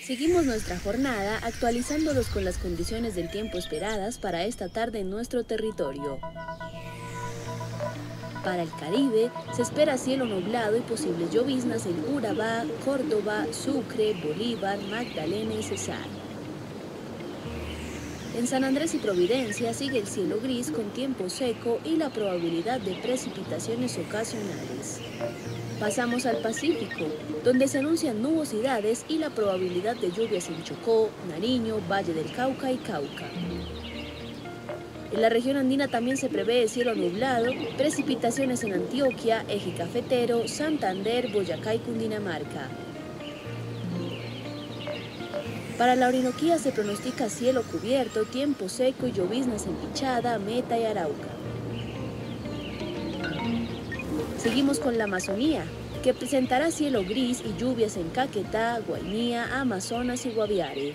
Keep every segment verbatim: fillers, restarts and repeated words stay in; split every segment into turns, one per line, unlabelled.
Seguimos nuestra jornada actualizándolos con las condiciones del tiempo esperadas para esta tarde en nuestro territorio. Para el Caribe, se espera cielo nublado y posibles lloviznas en Urabá, Córdoba, Sucre, Bolívar, Magdalena y Cesar. En San Andrés y Providencia sigue el cielo gris con tiempo seco y la probabilidad de precipitaciones ocasionales. Pasamos al Pacífico, donde se anuncian nubosidades y la probabilidad de lluvias en Chocó, Nariño, Valle del Cauca y Cauca. En la región andina también se prevé cielo nublado, precipitaciones en Antioquia, Eje Cafetero, Santander, Boyacá y Cundinamarca. Para la Orinoquía se pronostica cielo cubierto, tiempo seco y lloviznas en Pichada, Meta y Arauca. Seguimos con la Amazonía, que presentará cielo gris y lluvias en Caquetá, Guainía, Amazonas y Guaviare.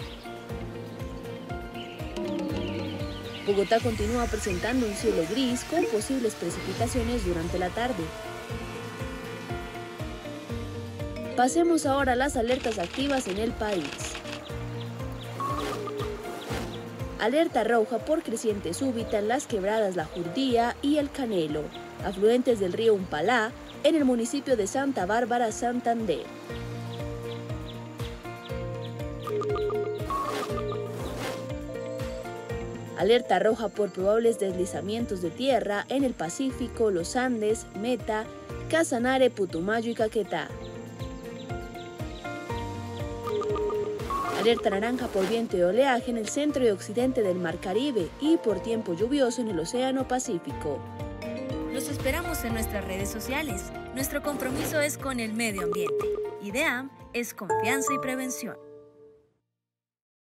Bogotá continúa presentando un cielo gris con posibles precipitaciones durante la tarde. Pasemos ahora a las alertas activas en el país. Alerta roja por creciente súbita en las quebradas La Jurdía y El Canelo, afluentes del río Umpalá, en el municipio de Santa Bárbara, Santander. Alerta roja por probables deslizamientos de tierra en el Pacífico, los Andes, Meta, Casanare, Putumayo y Caquetá. Alerta naranja por viento y oleaje en el centro y occidente del Mar Caribe y por tiempo lluvioso en el Océano Pacífico.
Los esperamos en nuestras redes sociales. Nuestro compromiso es con el medio ambiente. IDEAM es confianza y prevención.